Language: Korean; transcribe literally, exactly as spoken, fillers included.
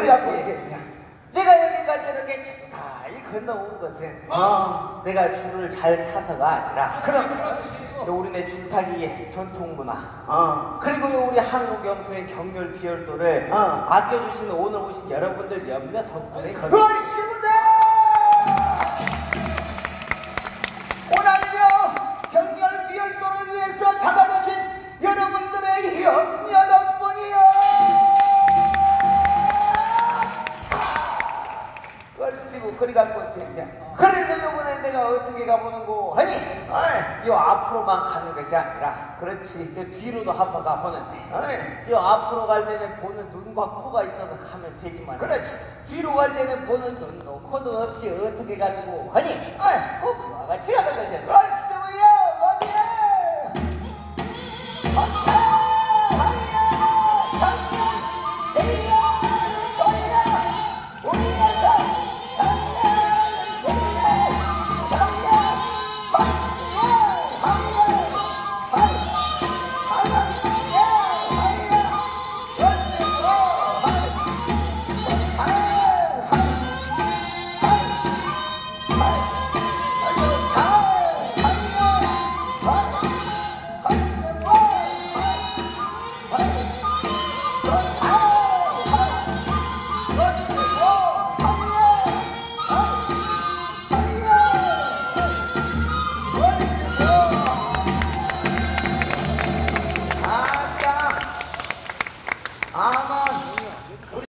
그래갖고 이제 내가 여기까지 이렇게 잘 건너온 것은 어. 내가 줄을 잘 타서가 아니라 그럼 우리네 줄타기의 전통 문화 어. 그리고 우리 한국 영토의 경렬 비열도를 어. 아껴주시는 오늘 오신 여러분들 몇몇 덕분에 그렇습니다. 오늘요 경렬 비열도를 위해서 잡아주신 여러분들의 협력 덕분이요. 그렇지고 그리 갖고 쟁자. 그래서 요번에 내가 어떻게 가보는고 하니 어이, 요 앞으로만 가는 것이 아니라 그렇지 요 뒤로도 한번 가보는데 어이, 요 앞으로 갈 때는 보는 눈과 코가 있어서 가면 되지만 그렇지 뒤로 갈 때는 보는 눈도 코도 없이 어떻게 가는고 하니 어이, 꼭 그와 같이 가는 것이야.